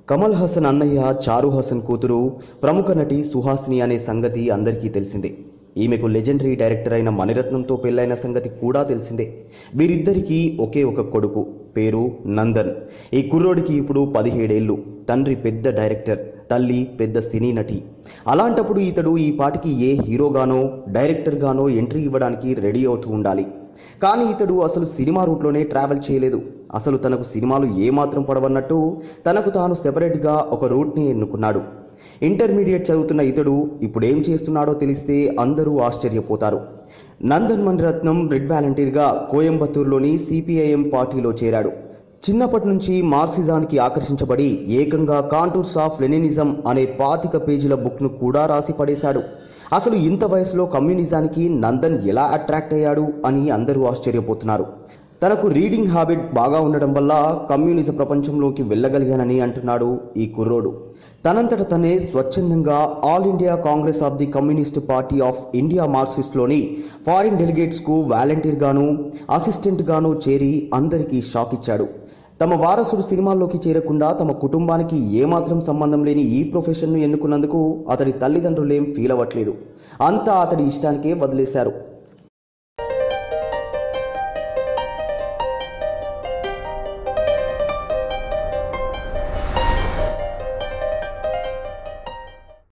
కమల్ హాసన్ అన్నయ్య చారు హాసన్ కూతురు ప్రముఖ నటి సుహాసిని అనే సంగతి అందరికీ తెలిసిందే. ఈమెకు లెజెండరీ డైరెక్టర్ అయిన మణిరత్నంతో పెళ్లైన సంగతి కూడా తెలిసిందే. వీరిద్దరికీ ఒకే ఒక కొడుకు, పేరు నందన్. ఈ కుర్రోడికి ఇప్పుడు 17 ఏళ్లు. తండ్రి పెద్ద డైరెక్టర్, తల్లి పెద్ద సినీ నటి. అలాంటప్పుడు ఇతడు ఈ పాటికి ఏ హీరోగానో డైరెక్టర్ గానో ఎంట్రీ ఇవ్వడానికి రెడీ అవుతూ ఉండాలి. కానీ ఇతడు అసలు సినిమా రూట్లోనే ట్రావెల్ చేయలేదు. అసలు తనకు సినిమాలు ఏమాత్రం పడవన్నట్టు తనకు తాను సెపరేట్గా ఒక రూట్ని ఎన్నుకున్నాడు. ఇంటర్మీడియట్ చదువుతున్న ఇతడు ఇప్పుడేం చేస్తున్నాడో తెలిస్తే అందరూ ఆశ్చర్యపోతారు. నందన్ మణిరత్నం రెడ్ వాలంటీర్గా కోయంబత్తూరులోని సిపిఐఎం పార్టీలో చేరాడు. చిన్నప్పటి నుంచి మార్క్సిజానికి ఆకర్షించబడి ఏకంగా కాంటూర్స్ ఆఫ్ లెనినిజం అనే 25 పేజీల బుక్ను కూడా రాసి పడేశాడు. అసలు ఇంత వయసులో కమ్యూనిజానికి నందన్ ఎలా అట్రాక్ట్ అయ్యాడు అని అందరూ ఆశ్చర్యపోతున్నారు. తనకు రీడింగ్ హ్యాబిట్ బాగా ఉండడం వల్ల కమ్యూనిజం ప్రపంచంలోకి వెళ్ళగలిగానని అంటున్నాడు ఈ కుర్రోడు. తనంతట తనే స్వచ్ఛందంగా all India Congress of the communist party of India మార్క్సిస్ట్లోని ఫారిన్ డెలిగేట్స్కు వాలంటీర్గాను అసిస్టెంట్గాను చేరి అందరికీ షాక్ ఇచ్చాడు. తమ వారసుడు సినిమాల్లోకి చేరకుండా తమ కుటుంబానికి ఏమాత్రం సంబంధం లేని ఈ ప్రొఫెషన్ను ఎన్నుకున్నందుకు అతడి తల్లిదండ్రులేం ఫీల్ అవ్వట్లేదు. అంతా అతడి ఇష్టానికే వదిలేశారు.